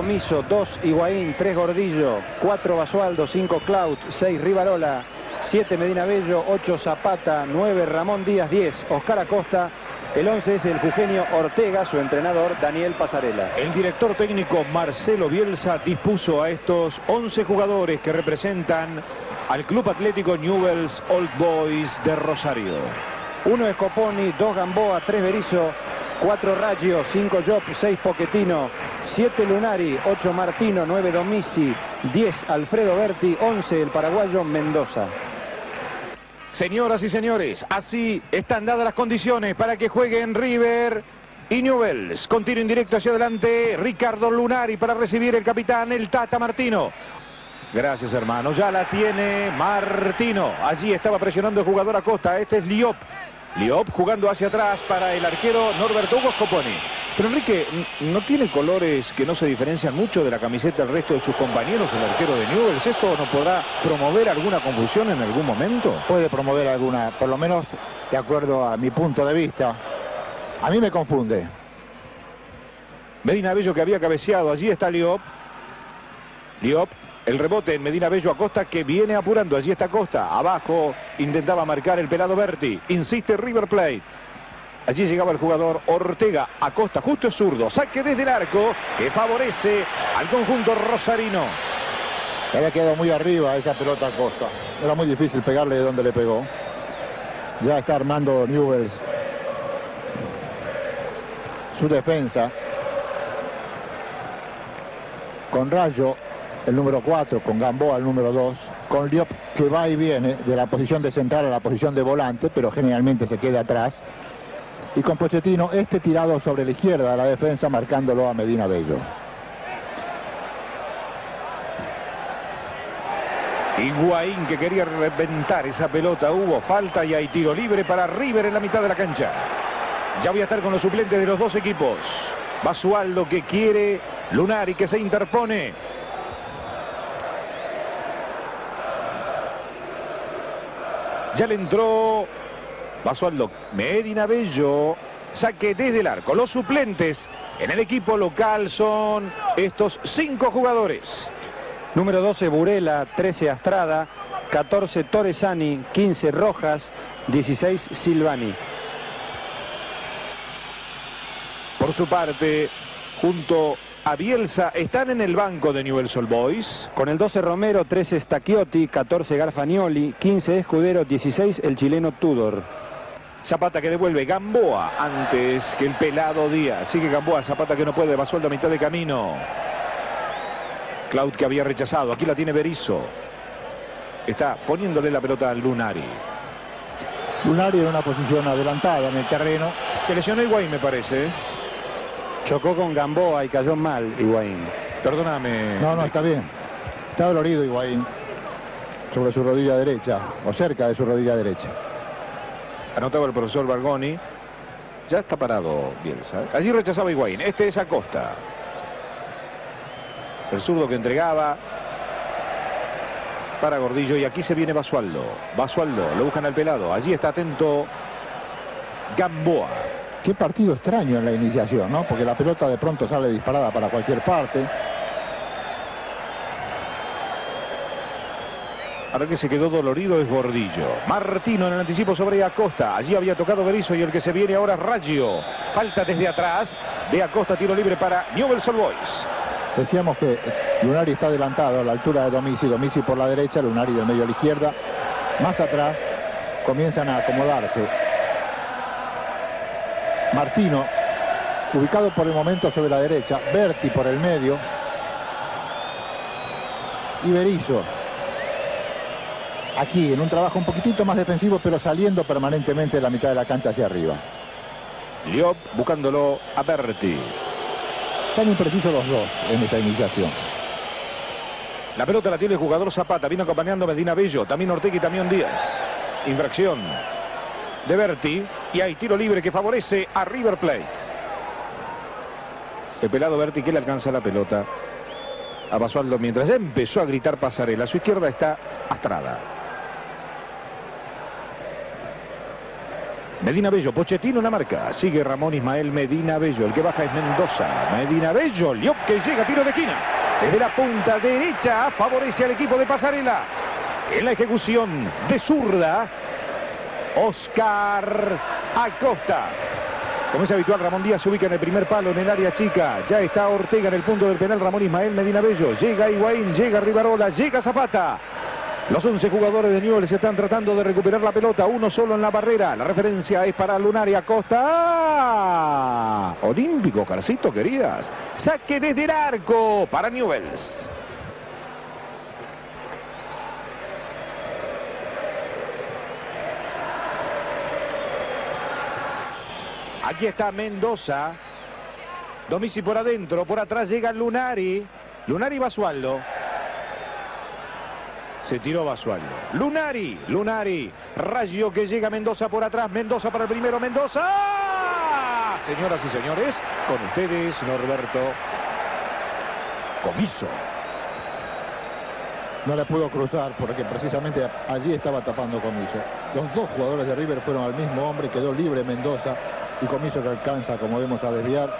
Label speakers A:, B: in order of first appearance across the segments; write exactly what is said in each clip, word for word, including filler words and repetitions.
A: Comiso, dos Higuaín, tres Gordillo, cuatro Basualdo, cinco Claut, seis Rivarola, siete Medina Bello, ocho Zapata, nueve Ramón Díaz, diez Oscar Acosta. El once es el jujeño Ortega, su entrenador Daniel Pasarela.
B: El director técnico Marcelo Bielsa dispuso a estos once jugadores que representan al Club Atlético Newell's Old Boys de Rosario.
A: uno Scoponi, dos Gamboa, tres Berizzo, cuatro Raggio, cinco Job, seis Pochettino, siete Lunari, ocho Martino, nueve Domisi, diez Alfredo Berti, once el paraguayo Mendoza.
B: Señoras y señores, así están dadas las condiciones para que jueguen River y Newell's. Con tiro indirecto hacia adelante, Ricardo Lunari para recibir el capitán, el Tata Martino. Gracias, hermano. Ya la tiene Martino. Allí estaba presionando el jugador Acosta. Este es Liop. Liop jugando hacia atrás para el arquero Norberto Hugo Scoponi. Pero Enrique, ¿no tiene colores que no se diferencian mucho de la camiseta del resto de sus compañeros, el arquero de Newell's? ¿Esto no podrá promover alguna confusión en algún momento?
C: Puede promover alguna, por lo menos de acuerdo a mi punto de vista. A mí me confunde.
B: Medina Bello que había cabeceado. Allí está Liop. Liop. El rebote en Medina Bello Acosta que viene apurando. Allí está Acosta. Abajo intentaba marcar el pelado Berti. Insiste River Plate. Allí llegaba el jugador Ortega. Acosta justo es zurdo. Saque desde el arco que favorece al conjunto rosarino.
C: Le había quedado muy arriba esa pelota Acosta. Era muy difícil pegarle de donde le pegó. Ya está armando Newell's su defensa. Con Raggio, el número cuatro, con Gamboa, el número dos, con Liop, que va y viene de la posición de central a la posición de volante, pero generalmente se queda atrás, y con Pochettino, este tirado sobre la izquierda de la defensa, marcándolo a Medina Bello.
B: Higuaín que quería reventar esa pelota, hubo falta y hay tiro libre para River en la mitad de la cancha. Ya voy a estar con los suplentes de los dos equipos. Basualdo que quiere, Lunari que se interpone. Ya le entró Basualdo. Medina Bello. Saque desde el arco. Los suplentes en el equipo local son estos cinco jugadores.
A: Número doce Burela, trece Astrada, catorce Torresani, quince Rojas, dieciséis Silvani.
B: Por su parte, junto a Bielsa, están en el banco de Newell's Old Boys.
A: Con el doce Romero, trece Stacchiotti, catorce Garfagnoli, quince Escudero, dieciséis el chileno Tudor.
B: Zapata que devuelve, Gamboa antes que el pelado Díaz. Sigue Gamboa, Zapata que no puede, Basualdo a mitad de camino. Claut que había rechazado, aquí la tiene Berizzo. Está poniéndole la pelota al Lunari.
C: Lunari en una posición adelantada en el terreno.
B: Se lesionó Higuaín, me parece.
A: Chocó con Gamboa y cayó mal Higuaín.
B: Perdóname.
C: No, no, está bien. Está dolorido Higuaín sobre su rodilla derecha, o cerca de su rodilla derecha.
B: Anotaba el profesor Bargoni. Ya está parado Bielsa. Allí rechazaba Higuaín. Este es Acosta. El zurdo que entregaba para Gordillo. Y aquí se viene Basualdo. Basualdo, lo buscan al pelado. Allí está atento Gamboa.
C: Qué partido extraño en la iniciación, ¿no? Porque la pelota de pronto sale disparada para cualquier parte.
B: Ahora que se quedó dolorido es Gordillo. Martino en el anticipo sobre Acosta. Allí había tocado Berizzo y el que se viene ahora es Raggio. Falta desde atrás de Acosta, tiro libre para Newell's Old Boys.
C: Decíamos que Lunari está adelantado a la altura de Domisi. Domisi por la derecha, Lunari del medio a la izquierda. Más atrás comienzan a acomodarse. Martino, ubicado por el momento sobre la derecha. Berti por el medio. Y Berizzo. Aquí en un trabajo un poquitito más defensivo, pero saliendo permanentemente de la mitad de la cancha hacia arriba.
B: Liop buscándolo a Berti.
C: Están imprecisos los dos en esta iniciación.
B: La pelota la tiene el jugador Zapata. Vino acompañando a Medina Bello. También Ortega y también Díaz. Infracción de Berti. Y hay tiro libre que favorece a River Plate. El pelado Berti que le alcanza la pelota a Basualdo mientras ya empezó a gritar Pasarela. A su izquierda está Astrada. Medina Bello, Pochettino en la marca. Sigue Ramón Ismael Medina Bello. El que baja es Mendoza. Medina Bello, Liop que llega, tiro de esquina. Desde la punta derecha favorece al equipo de Pasarela. En la ejecución de zurda, Oscar Acosta. Como es habitual, Ramón Díaz se ubica en el primer palo en el área chica. Ya está Ortega en el punto del penal. Ramón Ismael Medina Bello. Llega Higuaín, llega Rivarola, llega Zapata. Los once jugadores de Newell's están tratando de recuperar la pelota. Uno solo en la barrera. La referencia es para Lunari Acosta. ¡Ah! Olímpico, Carcito, queridas. Saque desde el arco para Newell's. Aquí está Mendoza. Domisi por adentro. Por atrás llega Lunari. Lunari Basualdo. Se tiró Basualdo. Lunari, Lunari. Rayo que llega Mendoza por atrás. Mendoza para el primero. Mendoza. Señoras y señores, con ustedes Norberto Comiso.
C: No le pudo cruzar porque precisamente allí estaba tapando Comiso. Los dos jugadores de River fueron al mismo hombre. Quedó libre Mendoza y Comiso que alcanza, como vemos, a desviar.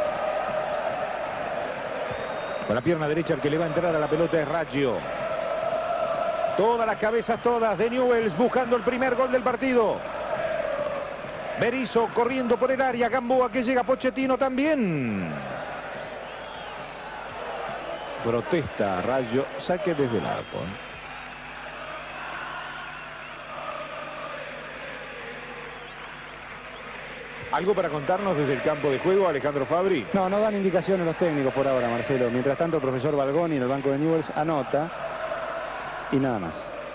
B: Con la pierna derecha el que le va a entrar a la pelota es Raggio. Todas las cabezas, todas de Newell's buscando el primer gol del partido. Berizzo corriendo por el área. Gamboa que llega. Pochettino también. Protesta Raggio. Saque desde el arco. ¿Algo para contarnos desde el campo de juego, Alejandro Fabri?
A: No, no dan indicaciones los técnicos por ahora, Marcelo. Mientras tanto, el profesor Balgoni en el banco de Newell's anota. Y nada más.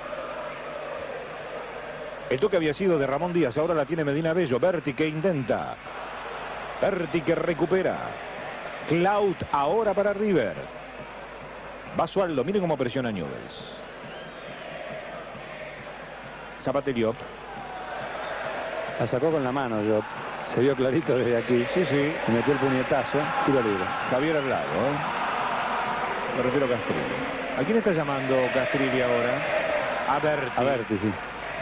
B: El toque había sido de Ramón Díaz, ahora la tiene Medina Bello. Berti que intenta. Berti que recupera. Clout ahora para River. Basualdo, miren cómo presiona Newell's. Zapata Liop.
A: La sacó con la mano, Liop. Se vio clarito desde aquí.
B: Sí, sí.
A: Y metió el puñetazo. Tiro libre.
B: Javier al lado. ¿eh? Me refiero a Castrilli. ¿A quién está llamando Castrilli ahora? A Berti.
A: A Berti, sí.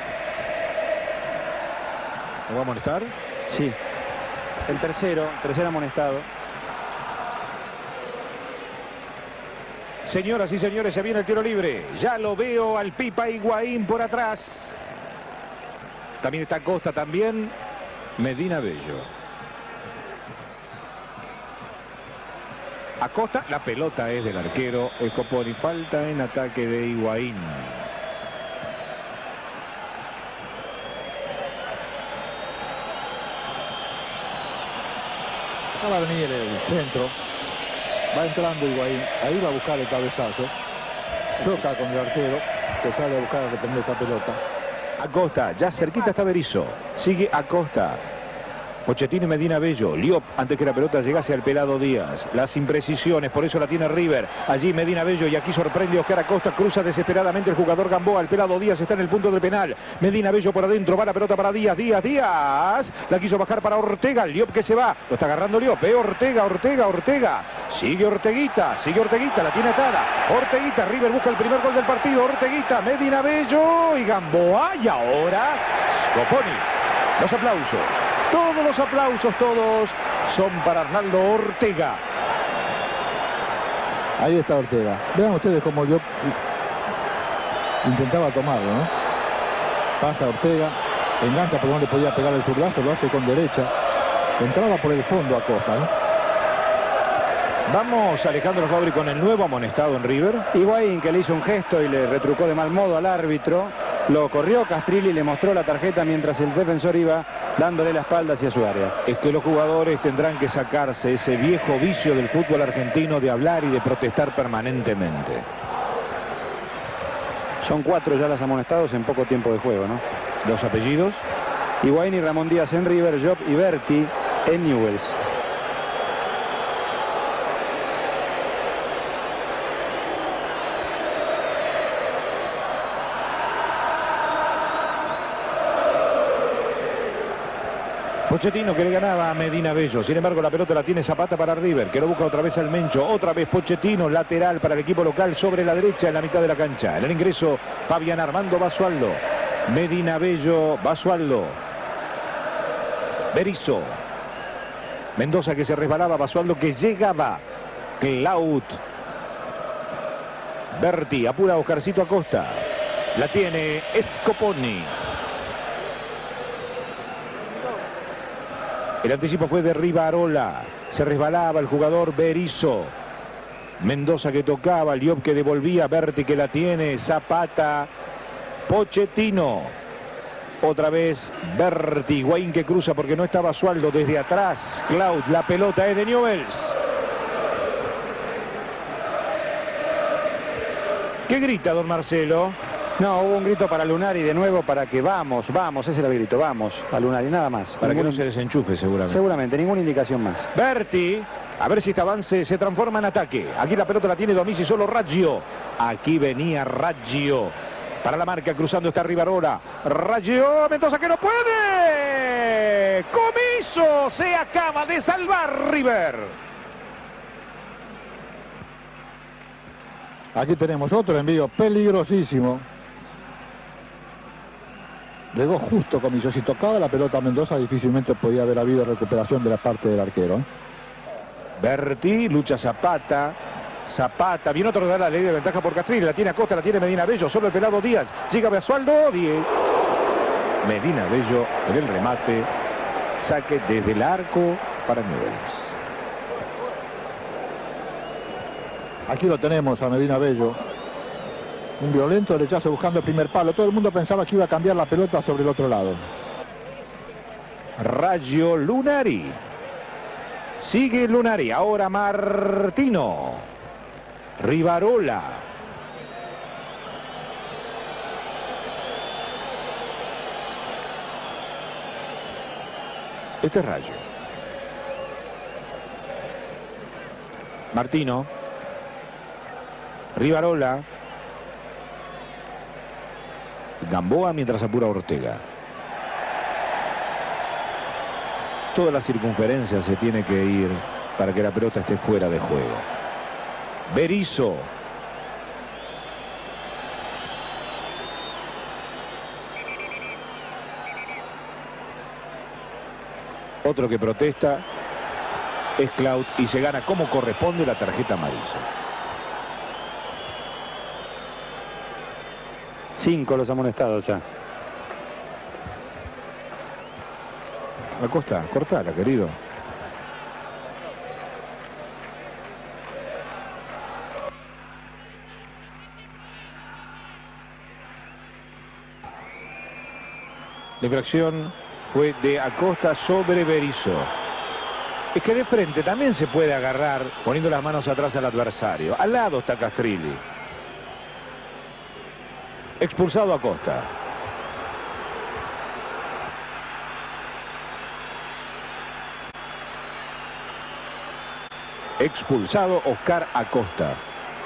B: ¿Lo va a amonestar?
A: Sí. El tercero, tercer amonestado.
B: Señoras y señores, se viene el tiro libre. Ya lo veo al Pipa Higuaín por atrás. También está Costa, también Medina Bello. Acosta, la pelota es del arquero Scoponi. Falta en ataque de Higuaín.
C: Acaba de venir el centro. Va entrando Higuaín. Ahí va a buscar el cabezazo. Choca con el arquero que sale a buscar a retener esa pelota.
B: Acosta, ya cerquita está Berizzo. Sigue Acosta. Pochettino y Medina Bello. Liop, antes que la pelota llegase al Pelado Díaz. Las imprecisiones, por eso la tiene River. Allí Medina Bello y aquí sorprende Oscar Acosta. Cruza desesperadamente el jugador Gamboa. El Pelado Díaz está en el punto del penal. Medina Bello por adentro. Va la pelota para Díaz. Díaz, Díaz. La quiso bajar para Ortega. Liop que se va. Lo está agarrando Liop. Eh, Ortega, Ortega, Ortega. Sigue Orteguita. Sigue Orteguita. La tiene atada. Orteguita. River busca el primer gol del partido. Orteguita. Medina Bello y Gamboa. Y ahora Scoponi. Los aplausos. Todos los aplausos, todos son para Arnaldo Ortega.
C: Ahí está Ortega. Vean ustedes cómo yo intentaba tomarlo, ¿no? Pasa Ortega, engancha por donde podía pegar el zurdazo, lo hace con derecha. Entraba por el fondo Acosta, ¿no?
B: Vamos, Alejandro Fabri, con el nuevo amonestado en River.
A: Higuaín, que le hizo un gesto y le retrucó de mal modo al árbitro. Lo corrió Castrilli, le mostró la tarjeta mientras el defensor iba dándole la espalda hacia su área.
B: Es que los jugadores tendrán que sacarse ese viejo vicio del fútbol argentino de hablar y de protestar permanentemente.
A: Son cuatro ya los amonestados en poco tiempo de juego, ¿no?
B: Los apellidos:
A: Higuaín y Ramón Díaz en River, Job y Berti en Newell's.
B: Pochettino que le ganaba a Medina Bello. Sin embargo, la pelota la tiene Zapata para River, que lo busca otra vez al Mencho. Otra vez Pochettino, lateral para el equipo local sobre la derecha en la mitad de la cancha. En el ingreso, Fabián Armando Basualdo. Medina Bello, Basualdo. Berizzo. Mendoza que se resbalaba, Basualdo que llegaba. Claut. Berti, apura Oscarcito Acosta. La tiene Scoponi. El anticipo fue de Rivarola. Se resbalaba el jugador Berizzo. Mendoza que tocaba, Liop que devolvía, Berti que la tiene, Zapata, Pochettino. Otra vez Berti, Higuaín que cruza porque no estaba Basualdo desde atrás. Claut, la pelota es de Newell's. ¿Qué grita don Marcelo?
A: No, hubo un grito para Lunari de nuevo para que vamos, vamos, ese era el grito, vamos a Lunari, nada más.
B: Para Ningún... que no se desenchufe seguramente.
A: Seguramente, ninguna indicación más.
B: Berti, a ver si este avance se transforma en ataque. Aquí la pelota la tiene Domizzi, solo Raggio. Aquí venía Raggio. Para la marca, cruzando está Rivarola. Raggio, Mendoza que no puede. Comiso, se acaba de salvar River.
C: Aquí tenemos otro envío peligrosísimo. Llegó justo Comiso. Si tocaba la pelota a Mendoza, difícilmente podía haber habido recuperación de la parte del arquero, ¿eh?
B: Berti, lucha Zapata. Zapata, viene otro de dar la ley de ventaja por Castrilli. La tiene Acosta, la tiene Medina Bello. Solo el pelado Díaz. Llega Basualdo. Medina Bello en el remate. Saque desde el arco para Newell's.
C: Aquí lo tenemos a Medina Bello. Un violento derechazo buscando el primer palo. Todo el mundo pensaba que iba a cambiar la pelota sobre el otro lado.
B: Raggio, Lunari. Sigue Lunari. Ahora Martino. Rivarola. Este es Raggio. Martino. Rivarola. Gamboa mientras apura Ortega. Toda la circunferencia se tiene que ir para que la pelota esté fuera de juego. Berizzo. Otro que protesta es Claut y se gana como corresponde la tarjeta amarilla.
A: Cinco los amonestados ya.
B: Acosta, cortala, querido. La infracción fue de Acosta sobre Berizzo. Es que de frente también se puede agarrar poniendo las manos atrás al adversario. Al lado está Castrilli. Expulsado Acosta. Expulsado Oscar Acosta.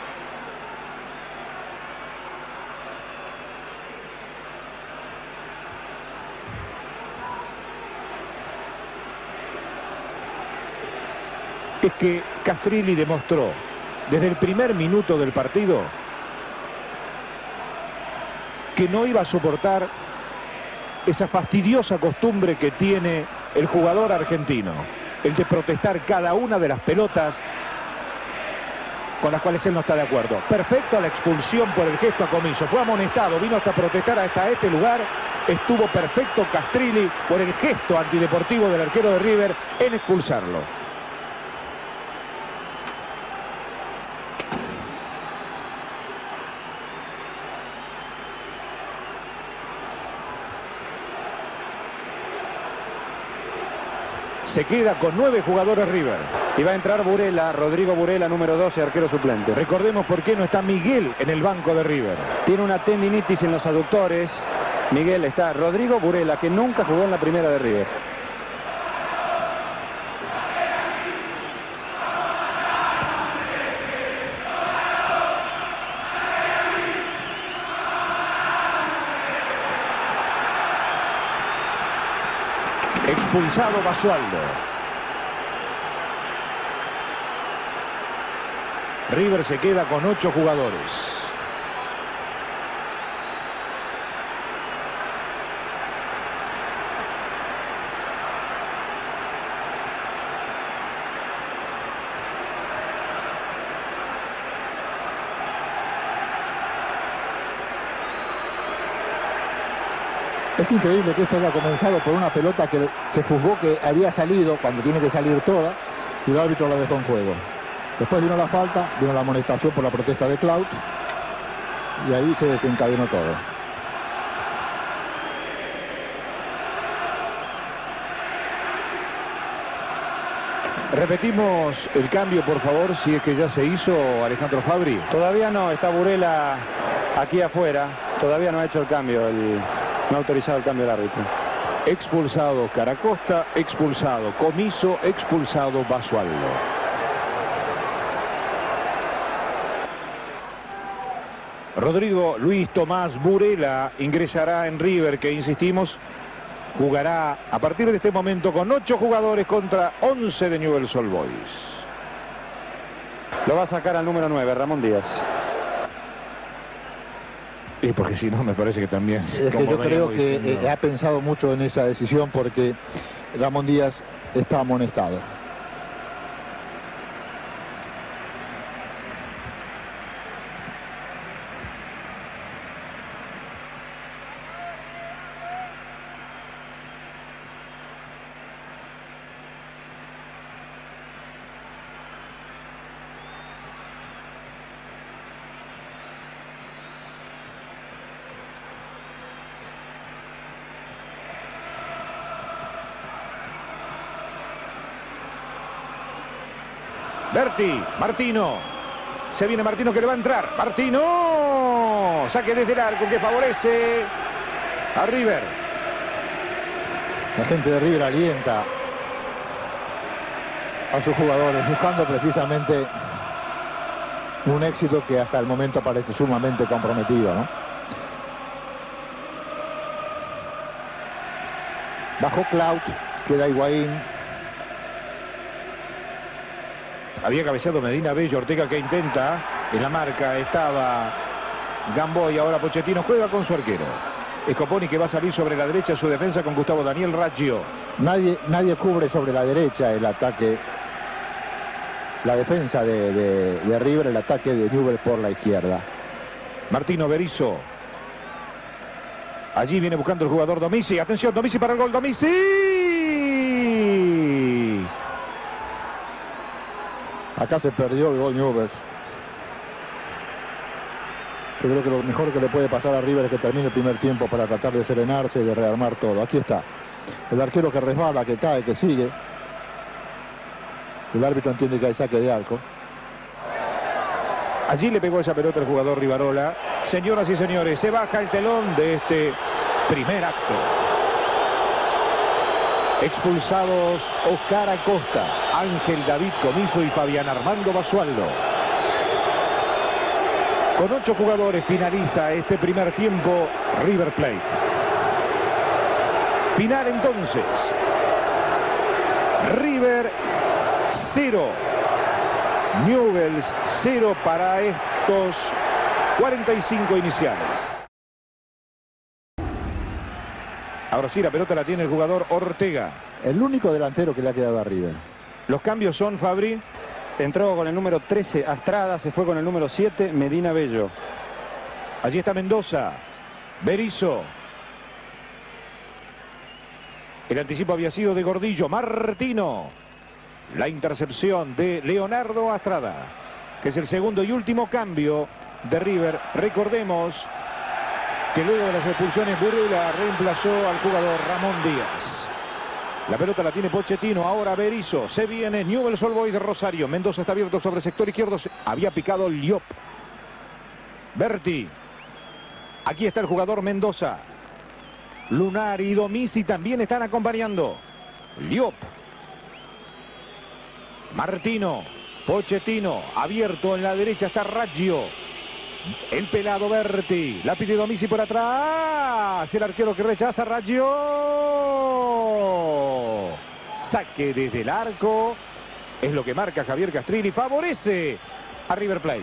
B: Es que Castrilli demostró desde el primer minuto del partido que no iba a soportar esa fastidiosa costumbre que tiene el jugador argentino, el de protestar cada una de las pelotas con las cuales él no está de acuerdo. Perfecto la expulsión por el gesto a Comiso. Fue amonestado, vino hasta protestar hasta este lugar. Estuvo perfecto Castrilli por el gesto antideportivo del arquero de River en expulsarlo. Se queda con nueve jugadores River.
A: Y va a entrar Burela, Rodrigo Burela, número doce, arquero suplente.
B: Recordemos por qué no está Miguel en el banco de River.
A: Tiene una tendinitis en los aductores. Miguel está. Rodrigo Burela, que nunca jugó en la primera de River.
B: Expulsado Basualdo. River se queda con ocho jugadores.
C: Es increíble que esto haya comenzado por una pelota que se juzgó que había salido cuando tiene que salir toda y el árbitro la dejó en juego. Después vino la falta, vino la amonestación por la protesta de Clout y ahí se desencadenó todo.
B: Repetimos el cambio, por favor, si es que ya se hizo, Alejandro Fabri.
A: Todavía no, está Burela aquí afuera. Todavía no ha hecho el cambio, el, no ha autorizado el cambio del árbitro.
B: Expulsado Oscar Acosta, expulsado Comiso, expulsado Basualdo. Rodrigo Luis Tomás Burela ingresará en River, que insistimos, jugará a partir de este momento con ocho jugadores contra once de Newell's Old Boys.
A: Lo va a sacar al número nueve, Ramón Díaz.
B: Y porque si no, me parece que también...
C: Es que yo creo que eh, ha pensado mucho en esa decisión porque Ramón Díaz está amonestado.
B: Berti, Martino, se viene Martino que le va a entrar, Martino, saque desde el arco que favorece a River.
C: La gente de River alienta a sus jugadores buscando precisamente un éxito que hasta el momento parece sumamente comprometido, ¿no? Bajo Clout, queda Higuaín.
B: Había cabeceado Medina Bello, Ortega que intenta, en la marca estaba Gamboa y ahora Pochettino juega con su arquero. Scoponi que va a salir sobre la derecha su defensa con Gustavo Daniel Raggio.
C: Nadie, nadie cubre sobre la derecha el ataque, la defensa de, de, de River, el ataque de Newell's por la izquierda.
B: Martino Berizzo. Allí viene buscando el jugador Domizzi. Atención, Domizzi para el gol, Domizzi.
C: Acá se perdió el gol Newell's. Yo creo que lo mejor que le puede pasar a River es que termine el primer tiempo para tratar de serenarse y de rearmar todo. Aquí está. El arquero que resbala, que cae, que sigue. El árbitro entiende que hay saque de arco.
B: Allí le pegó esa pelota el jugador Rivarola. Señoras y señores, se baja el telón de este primer acto. Expulsados Oscar Acosta, Ángel David Comiso y Fabián Armando Basualdo. Con ocho jugadores finaliza este primer tiempo River Plate. Final entonces. River cero. Newell's cero para estos cuarenta y cinco iniciales. Ahora sí, la pelota la tiene el jugador Ortega.
C: El único delantero que le ha quedado a River.
B: Los cambios son, Fabri.
A: Entró con el número trece Astrada, se fue con el número siete Medina Bello.
B: Allí está Mendoza, Berizzo. El anticipo había sido de Gordillo, Martino. La intercepción de Leonardo Astrada, que es el segundo y último cambio de River. Recordemos que luego de las expulsiones Burela reemplazó al jugador Ramón Díaz. La pelota la tiene Pochettino, ahora Berizzo. Se viene Newell's Old Boys de Rosario. Mendoza está abierto sobre el sector izquierdo. Había picado Liop. Berti. Aquí está el jugador Mendoza. Lunar y Domizzi también están acompañando. Liop. Martino. Pochettino. Abierto en la derecha está Raggio. El pelado Berti. La pide Domizzi por atrás. El arquero que rechaza Raggio. Saque desde el arco. Es lo que marca Javier Castrilli. Favorece a River Plate.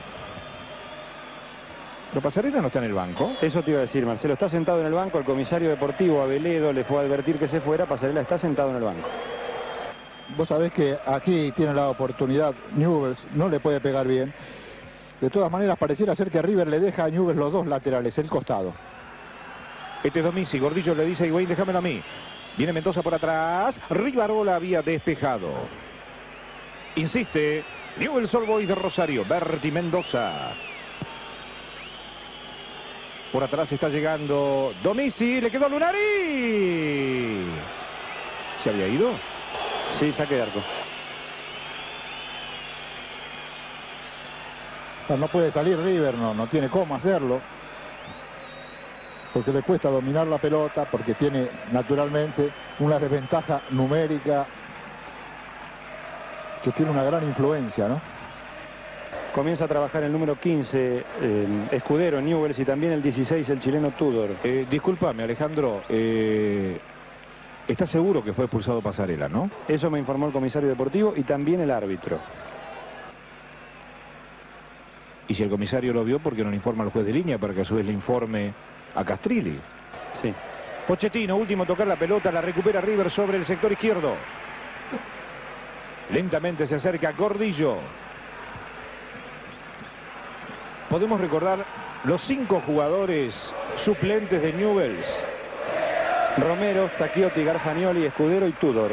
B: Pero Pasarela no está en el banco.
A: Eso te iba a decir, Marcelo. Está sentado en el banco. El comisario deportivo Aveledo le fue a advertir que se fuera. Pasarela está sentado en el banco.
C: Vos sabés que aquí tiene la oportunidad. Newell's no le puede pegar bien. De todas maneras, pareciera ser que River le deja a Newell's los dos laterales, el costado.
B: Este es Domizzi. Gordillo le dice a Higuaín, déjamelo a mí. Viene Mendoza por atrás. Rivarola había despejado. Insiste Newell's Old Boys de Rosario. Berti Mendoza. Por atrás está llegando Domizzi. Le quedó Lunari. ¿Se había ido?
A: Sí, saque de arco.
C: No, no puede salir River, no, no tiene cómo hacerlo. Porque le cuesta dominar la pelota, porque tiene naturalmente una desventaja numérica que tiene una gran influencia, ¿no?
A: Comienza a trabajar el número quince, eh, Escudero, Newell's, y también el dieciséis, el chileno Tudor.
B: Eh, discúlpame, Alejandro. Eh, ¿Estás seguro que fue expulsado Pasarela, no?
A: Eso me informó el comisario deportivo y también el árbitro.
B: Y si el comisario lo vio, ¿por qué no le informa al juez de línea para que a su vez le informe a Castrilli?
A: Sí.
B: Pochettino, último a tocar la pelota, la recupera River sobre el sector izquierdo. Lentamente se acerca Gordillo. Podemos recordar los cinco jugadores suplentes de Newell's.
A: Romero, Stacchiotti, Garfagnoli, Escudero y Tudor.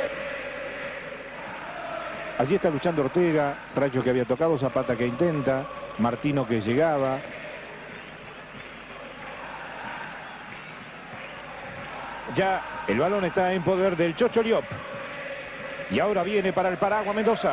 B: Allí está luchando Ortega, Rayo que había tocado, Zapata que intenta, Martino que llegaba. Ya el balón está en poder del Chocho Liop. Y ahora viene para el Paragua Mendoza.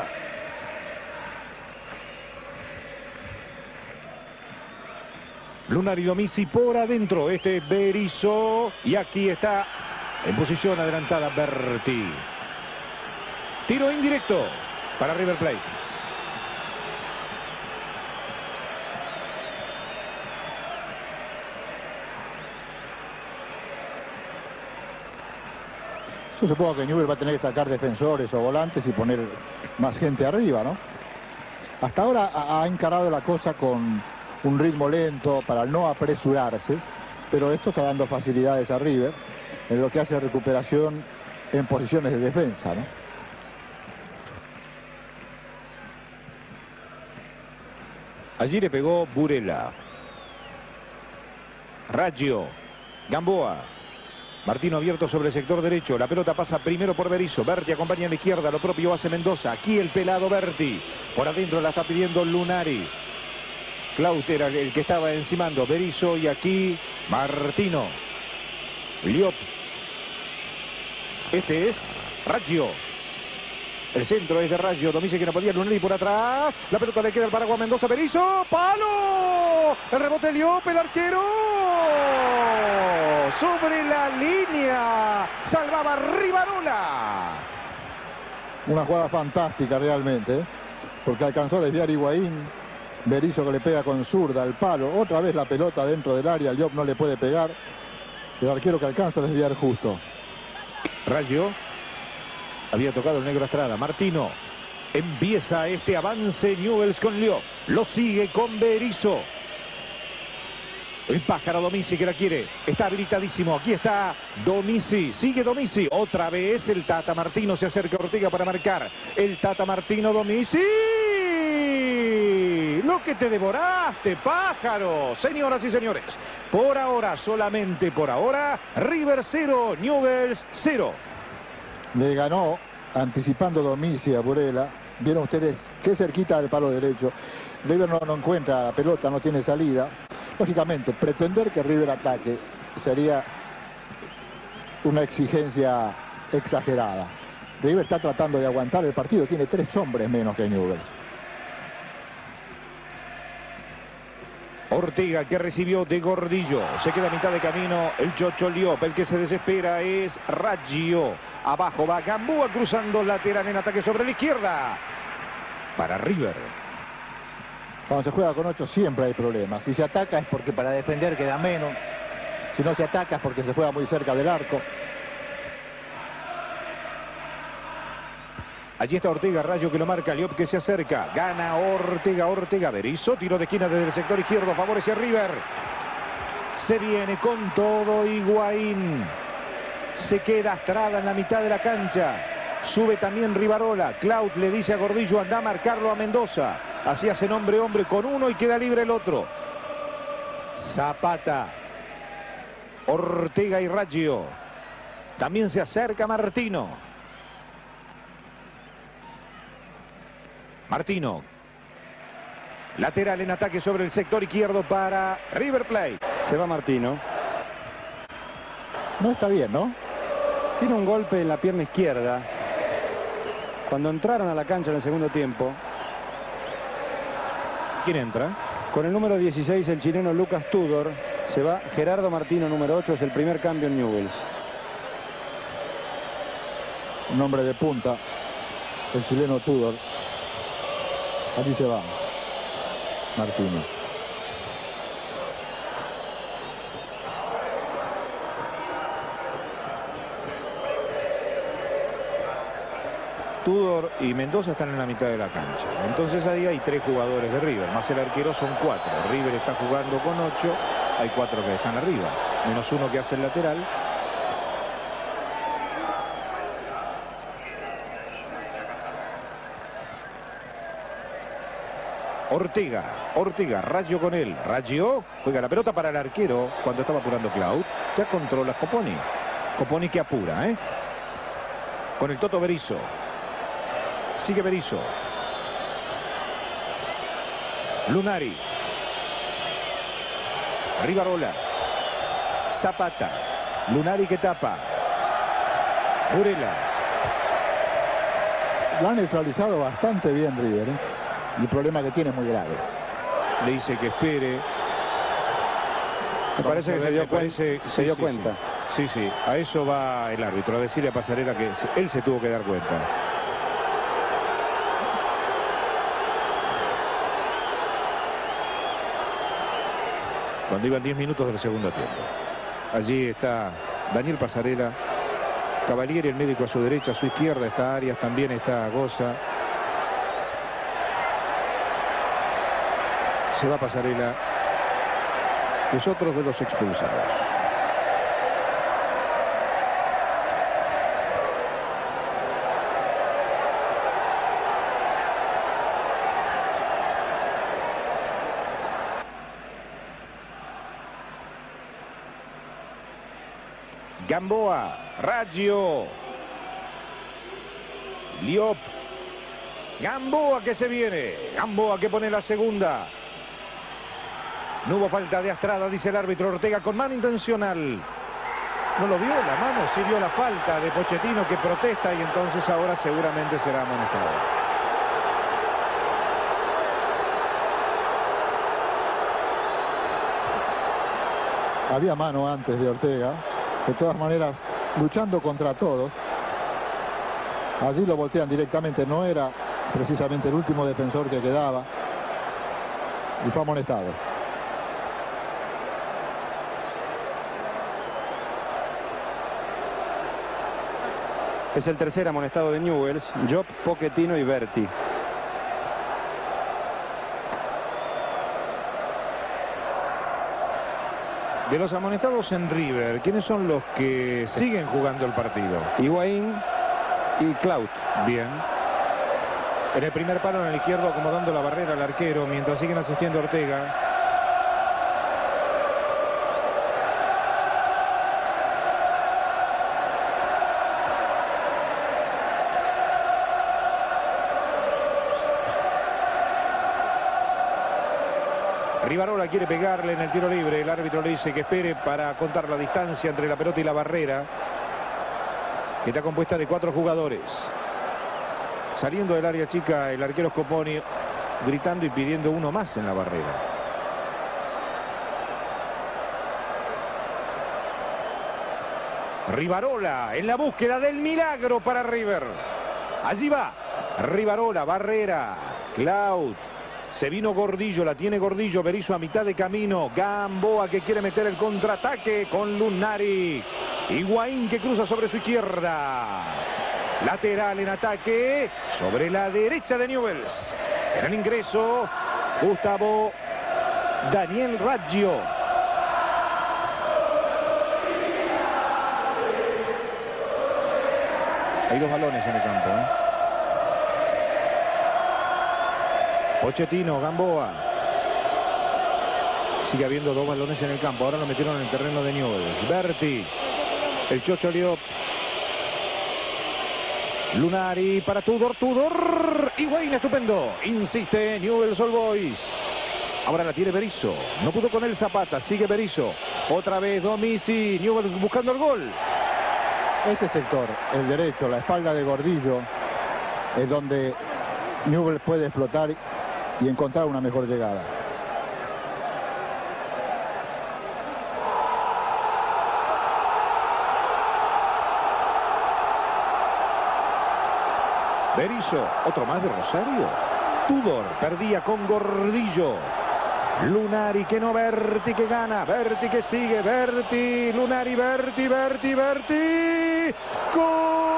B: Lunari y Domizzi por adentro. Este es Berizzo. Y aquí está en posición adelantada Berti. Tiro indirecto para River Plate.
C: Yo supongo que Newell's va a tener que sacar defensores o volantes y poner más gente arriba, ¿no? Hasta ahora ha, ha encarado la cosa con un ritmo lento para no apresurarse, pero esto está dando facilidades a River en lo que hace recuperación en posiciones de defensa, ¿no?
B: Allí le pegó Burela. Raggio. Gamboa. Martino abierto sobre el sector derecho. La pelota pasa primero por Berizzo. Berti acompaña a la izquierda. Lo propio hace Mendoza. Aquí el pelado Berti. Por adentro la está pidiendo Lunari. Claut era el que estaba encimando. Berizzo y aquí Martino. Liop. Este es Raggio. El centro es de Raggio. Domizzi que no podía. Lunari por atrás. La pelota le queda al Paraguay Mendoza. Berizzo. ¡Palo! El rebote Liop, el arquero. Sobre la línea. Salvaba Rivarola.
C: Una jugada fantástica realmente, ¿eh? Porque alcanzó a desviar Higuaín. Berizzo que le pega con zurda al palo. Otra vez la pelota dentro del área. Liop no le puede pegar. El arquero que alcanza a desviar justo.
B: Raggio. Había tocado el negro Estrada. Martino. Empieza este avance Newell's con Liop. Lo sigue con Berizzo. El pájaro Domizzi que la quiere. Está habilitadísimo. Aquí está Domizzi. Sigue Domizzi. Otra vez el Tata Martino se acerca a Ortega para marcar. El Tata Martino Domizzi. Lo que te devoraste, pájaro. Señoras y señores. Por ahora, solamente por ahora. River cero, Newell's cero.
C: Le ganó anticipando Domizzi a Burela. Vieron ustedes qué cerquita del palo derecho. River no, no encuentra la pelota, no tiene salida. Lógicamente, pretender que River ataque sería una exigencia exagerada. River está tratando de aguantar el partido, tiene tres hombres menos que Newell's.
B: Ortega que recibió de Gordillo. Se queda a mitad de camino el Chocho Liop. El que se desespera es Raggio. Abajo va Gamboa cruzando lateral en ataque sobre la izquierda. Para River.
C: Cuando se juega con ocho siempre hay problemas. Si se ataca es porque para defender queda menos. Si no se ataca es porque se juega muy cerca del arco.
B: Allí está Ortega, Raggio que lo marca, Liop que se acerca. Gana Ortega, Ortega, Berizzo. Tiro de esquina desde el sector izquierdo, favorece a River. Se viene con todo Higuaín. Se queda Estrada en la mitad de la cancha. Sube también Rivarola. Claut le dice a Gordillo, anda a marcarlo a Mendoza. Así hacen hombre hombre con uno y queda libre el otro. Zapata. Ortega y Raggio. También se acerca Martino. Martino. Lateral en ataque sobre el sector izquierdo para River Plate.
A: Se va Martino.
C: No está bien, ¿no?
A: Tiene un golpe en la pierna izquierda. Cuando entraron a la cancha en el segundo tiempo.
B: ¿Quién entra?
A: Con el número dieciséis, el chileno Lucas Tudor. Se va Gerardo Martino, número ocho. Es el primer cambio en Newell's.
C: Un hombre de punta. El chileno Tudor. Aquí se va Martino.
B: Tudor y Mendoza están en la mitad de la cancha. Entonces ahí hay tres jugadores de River, más el arquero son cuatro. River está jugando con ocho, hay cuatro que están arriba, menos uno que hace el lateral. Ortega, Ortega, Raggio con él. Raggio juega la pelota para el arquero cuando estaba apurando Claude. Ya controla Coponi. Coponi que apura, ¿eh? Con el Toto Berizzo. Sigue Berizzo. Lunari. Rivarola. Zapata. Lunari que tapa. Urela.
C: Lo han neutralizado bastante bien River, ¿eh? El problema que tiene es muy grave.
B: Le dice que espere.
A: Me parece que se dio,
B: parece,
A: se
B: sí,
A: dio
B: sí,
A: cuenta.
B: Sí. sí, sí. A eso va el árbitro, a decirle a Pasarela que él se tuvo que dar cuenta. Cuando iban diez minutos del segundo tiempo. Allí está Daniel Pasarela. Cavalieri, el médico a su derecha, a su izquierda está Arias, también está Goza. Se va Pasarela, que es otro de los expulsados. Gamboa, Raggio, Liop, Gamboa que se viene, Gamboa que pone la segunda. No hubo falta de Astrada, dice el árbitro. Ortega con mano intencional. No lo vio la mano, sí vio la falta de Pochettino que protesta y entonces ahora seguramente será amonestado.
C: Había mano antes de Ortega. De todas maneras, luchando contra todos. Allí lo voltean directamente. No era precisamente el último defensor que quedaba. Y fue amonestado.
A: Es el tercer amonestado de Newell's. Job, Pochettino y Berti.
B: De los amonestados en River, ¿quiénes son los que siguen jugando el partido?
A: Higuaín y Claude.
B: Bien. En el primer palo en el izquierdo acomodando la barrera al arquero mientras siguen asistiendo a Ortega. Rivarola quiere pegarle en el tiro libre. El árbitro le dice que espere para contar la distancia entre la pelota y la barrera, que está compuesta de cuatro jugadores. Saliendo del área chica el arquero Coponi gritando y pidiendo uno más en la barrera. Rivarola en la búsqueda del milagro para River. Allí va Rivarola, barrera, Claude. Se vino Gordillo, la tiene Gordillo, Berizzo a mitad de camino. Gamboa que quiere meter el contraataque con Lunari. Higuaín que cruza sobre su izquierda. Lateral en ataque sobre la derecha de Newell's. En el ingreso, Gustavo Daniel Raggio. Hay dos balones en el campo, ¿eh? Pochettino, Gamboa. Sigue habiendo dos balones en el campo. Ahora lo metieron en el terreno de Newell's. Berti. El Chocho Liop. Lunari para Tudor. Tudor. Higuaín, estupendo. Insiste Newell's Old Boys. Ahora la tiene Berizzo. No pudo con el Zapata. Sigue Berizzo. Otra vez Domizzi. Newell's buscando el gol.
C: Ese sector, el derecho, la espalda de Gordillo, es donde Newell's puede explotar y encontrar una mejor llegada.
B: Berizzo, otro más de Rosario. Tudor perdía con Gordillo. Lunari que no, Berti que gana, Berti que sigue, Berti, Lunari, Berti, Berti, Berti. ¡Gol!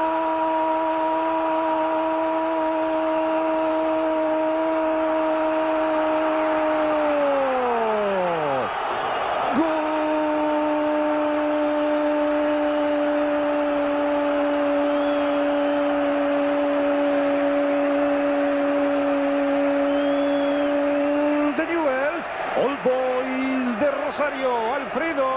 A: Old Boys de Rosario, Alfredo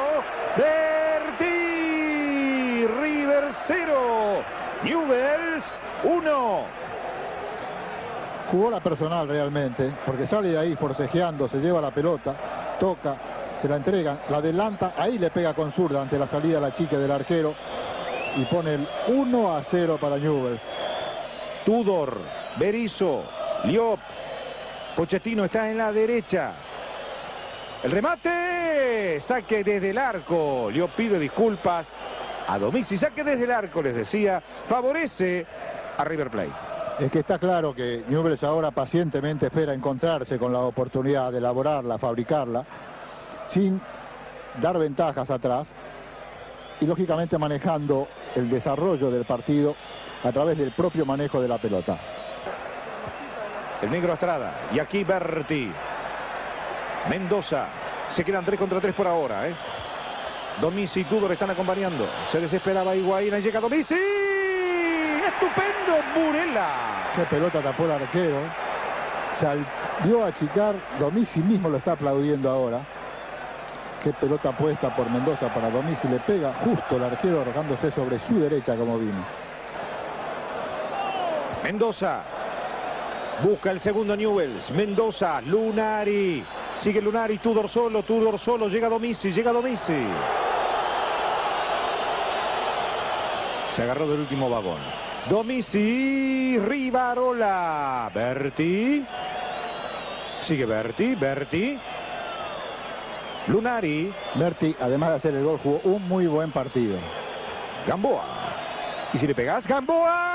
A: Berti. River cero, Newell's uno.
C: Jugó la personal realmente, porque sale de ahí forcejeando, se lleva la pelota, toca, se la entregan, la adelanta, ahí le pega con zurda ante la salida la chica del arquero y pone el uno a cero para Newell's.
B: Tudor, Berizzo, Liop, Pochettino está en la derecha. El remate, saque desde el arco. Liop pide disculpas a Domizzi, saque desde el arco, les decía, favorece a River Plate.
C: Es que está claro que Newell's ahora pacientemente espera encontrarse con la oportunidad de elaborarla, fabricarla, sin dar ventajas atrás y lógicamente manejando el desarrollo del partido a través del propio manejo de la pelota.
B: El negro Estrada, y aquí Berti. Mendoza, se quedan tres contra tres por ahora, ¿eh? Domizzi y Tudor están acompañando. Se desesperaba Higuaín, ahí llega Domizzi. ¡Estupendo! Burela.
C: Qué pelota tapó el arquero. Salió a achicar, Domizzi mismo lo está aplaudiendo ahora. Qué pelota puesta por Mendoza para Domizzi, le pega justo el arquero arrojándose sobre su derecha como vino.
B: Mendoza. Busca el segundo Newell's. Mendoza, Lunari. Sigue Lunari, Tudor solo, Tudor solo. Llega Domizzi, llega Domizzi. Se agarró del último vagón. Domizzi, Rivarola. Berti. Sigue Berti, Berti. Lunari.
C: Berti, además de hacer el gol, jugó un muy buen partido.
B: Gamboa. Y si le pegas, Gamboa.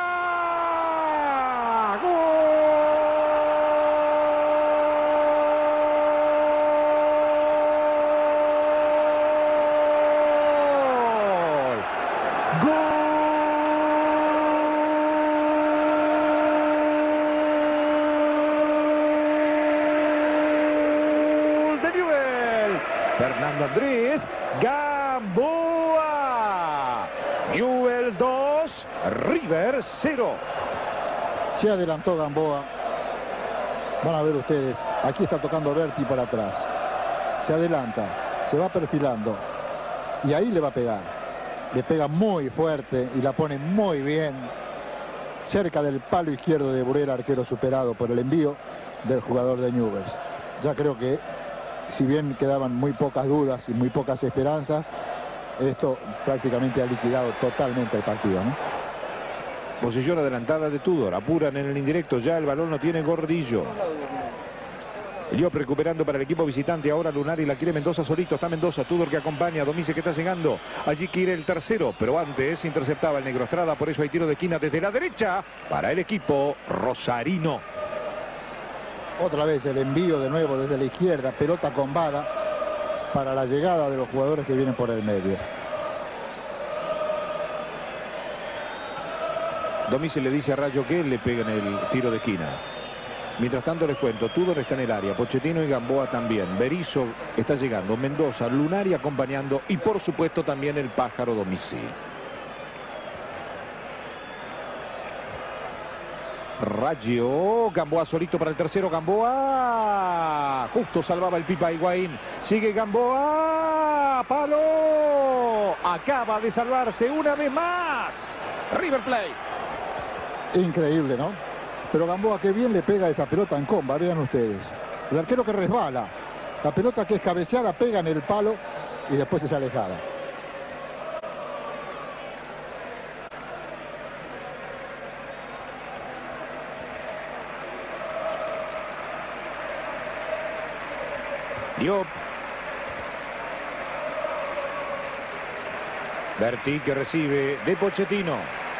B: Fernando Andrés Gamboa. Newell's dos, River cero.
C: Se adelantó Gamboa. Van a ver ustedes, aquí está tocando Berti para atrás. Se adelanta, se va perfilando y ahí le va a pegar. Le pega muy fuerte y la pone muy bien cerca del palo izquierdo de Burela, arquero superado por el envío del jugador de Newell's. Ya creo que, si bien quedaban muy pocas dudas y muy pocas esperanzas, esto prácticamente ha liquidado totalmente el partido, ¿no?
B: Posición adelantada de Tudor, apuran en el indirecto, ya el balón lo tiene Gordillo. Liop recuperando para el equipo visitante, ahora Lunari la quiere Mendoza solito, está Mendoza, Tudor que acompaña, Domizzi que está llegando, allí quiere el tercero, pero antes interceptaba el negro Estrada, por eso hay tiro de esquina desde la derecha para el equipo rosarino.
C: Otra vez el envío de nuevo desde la izquierda, pelota con vara para la llegada de los jugadores que vienen por el medio.
B: Domizzi le dice a Rayo que le peguen el tiro de esquina. Mientras tanto les cuento, Tudor está en el área, Pochettino y Gamboa también. Berizzo está llegando, Mendoza, Lunari acompañando y por supuesto también el pájaro Domizzi. Rayo, Gamboa solito para el tercero, Gamboa, justo salvaba el Pipa Higuaín, sigue Gamboa, palo, acaba de salvarse una vez más, River Plate.
C: Increíble, ¿no? Pero Gamboa, qué bien le pega esa pelota en comba, vean ustedes. El arquero que resbala, la pelota que es cabeceada pega en el palo y después es alejada.
B: Diop. Berti que recibe de Pochettino.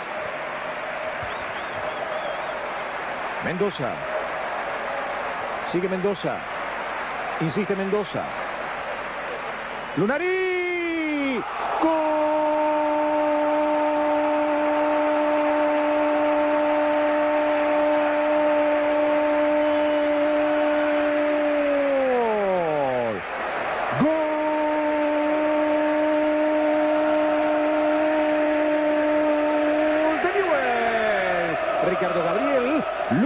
B: Mendoza. Sigue Mendoza. Insiste Mendoza. Lunari. ¡Gol! Ricardo Gabriel,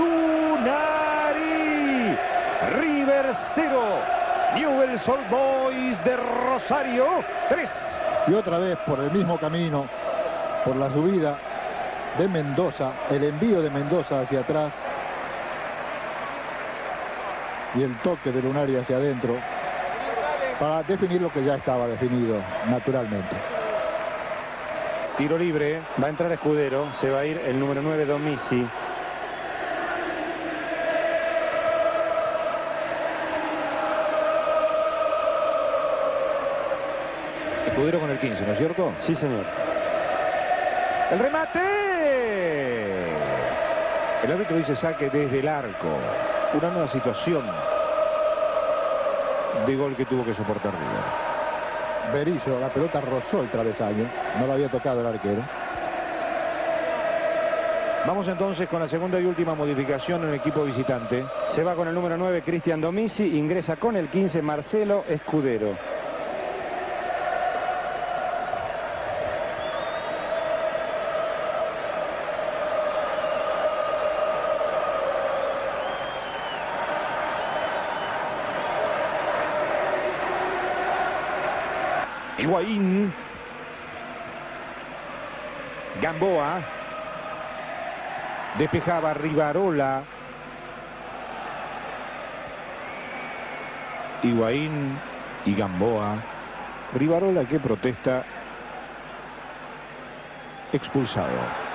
B: Lunari, River cero, Newell's Old Boys de Rosario tres.
C: Y otra vez por el mismo camino, por la subida de Mendoza, el envío de Mendoza hacia atrás y el toque de Lunari hacia adentro para definir lo que ya estaba definido naturalmente.
B: Tiro libre.
A: Va a entrar Escudero. Se va a ir el número nueve, Domisi.
B: Escudero con el quince, ¿no es cierto?
A: Sí, señor.
B: El remate. El árbitro dice saque desde el arco. Una nueva situación de gol que tuvo que soportar River.
C: Berizzo, la pelota rozó el travesaño, no lo había tocado el arquero.
B: Vamos entonces con la segunda y última modificación en el equipo visitante.
A: Se va con el número nueve, Cristian Domisi. Ingresa con el quince, Marcelo Escudero.
B: Higuaín. Gamboa. Despejaba Rivarola. Higuaín y Gamboa. Rivarola que protesta. Expulsado.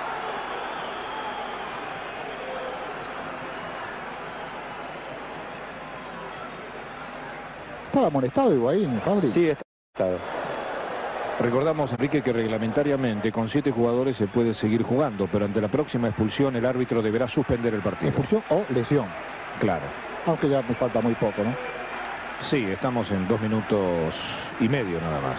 C: Estaba molestado Higuaín, Fabri.
A: Sí, está molestado.
B: Recordamos, Enrique, que reglamentariamente con siete jugadores se puede seguir jugando, pero ante la próxima expulsión el árbitro deberá suspender el partido.
C: Expulsión o lesión.
B: Claro.
C: Aunque ya me falta muy poco, ¿no?
B: Sí, estamos en dos minutos y medio nada más.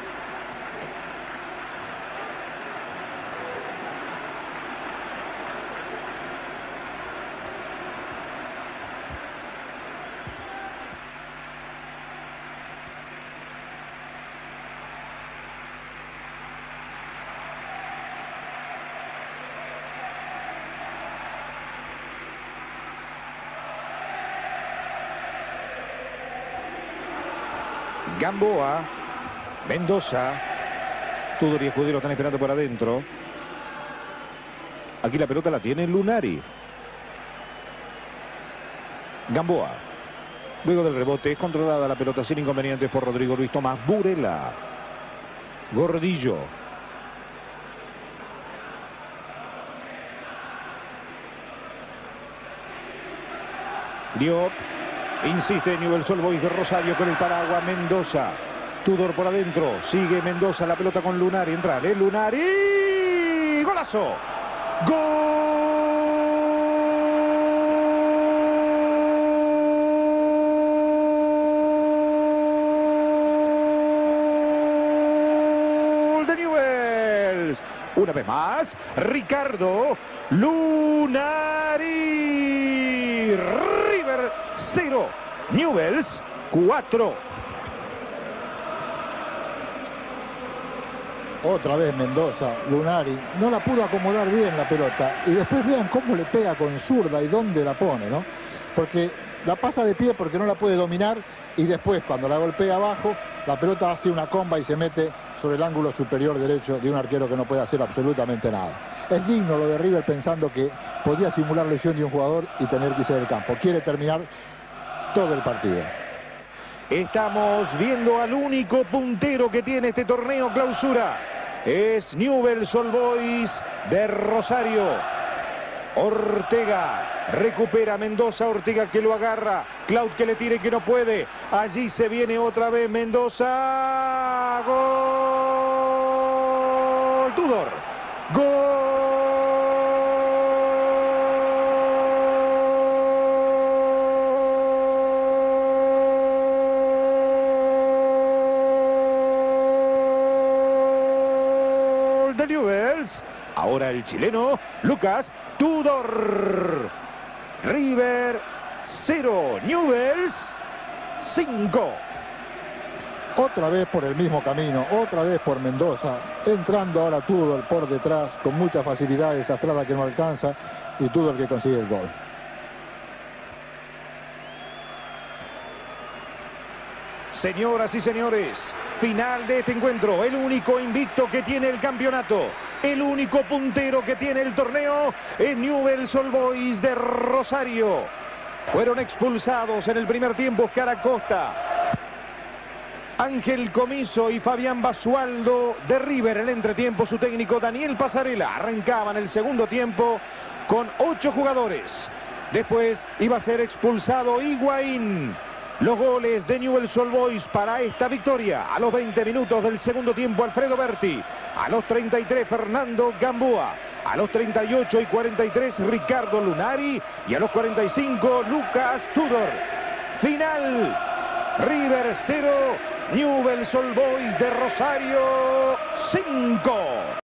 B: Gamboa, Mendoza, Tudor y Escudero están esperando por adentro. Aquí la pelota la tiene Lunari. Gamboa. Luego del rebote es controlada la pelota sin inconvenientes por Rodrigo Luis Tomás. Burela. Gordillo. Diop. Insiste Newell's Old Boys de Rosario con el paraguas. Mendoza. Tudor por adentro. Sigue Mendoza la pelota con Lunari. Entra, ¿eh? Lunari. ¡Golazo! ¡Gol de Newell's! Una vez más, Ricardo Lunari. River cero, Newell's cuatro.
C: Otra vez Mendoza, Lunari, no la pudo acomodar bien la pelota. Y después vean cómo le pega con zurda y dónde la pone, ¿no? Porque la pasa de pie porque no la puede dominar y después cuando la golpea abajo, la pelota hace una comba y se mete sobre el ángulo superior derecho de un arquero que no puede hacer absolutamente nada. Es digno lo de River pensando que podía simular lesión de un jugador y tener que irse del campo. Quiere terminar todo el partido.
B: Estamos viendo al único puntero que tiene este torneo clausura. Es Newell's Old Boys de Rosario. Ortega recupera Mendoza, Ortega que lo agarra, Cloud que le tira y que no puede. Allí se viene otra vez Mendoza. Gol. Tudor. Gol. De Newell's. Ahora el chileno Lucas Tudor. River cero, Newell's cinco.
C: Otra vez por el mismo camino, otra vez por Mendoza, entrando ahora Tudor por detrás, con muchas facilidades, Astrada que no alcanza y Tudor que consigue el gol.
B: Señoras y señores, final de este encuentro, el único invicto que tiene el campeonato, el único puntero que tiene el torneo, es Newell's Old Boys de Rosario. Fueron expulsados en el primer tiempo Oscar Acosta, Ángel Comiso y Fabián Basualdo de River. En el entretiempo su técnico Daniel Pasarela arrancaba en el segundo tiempo con ocho jugadores. Después iba a ser expulsado Higuaín. Los goles de Newell's Old Boys para esta victoria. A los veinte minutos del segundo tiempo, Alfredo Berti. A los treinta y tres, Fernando Gamboa. A los treinta y ocho y cuarenta y tres, Ricardo Lunari. Y a los cuarenta y cinco, Lucas Tudor. Final. River cero, Newell's Old Boys de Rosario cinco.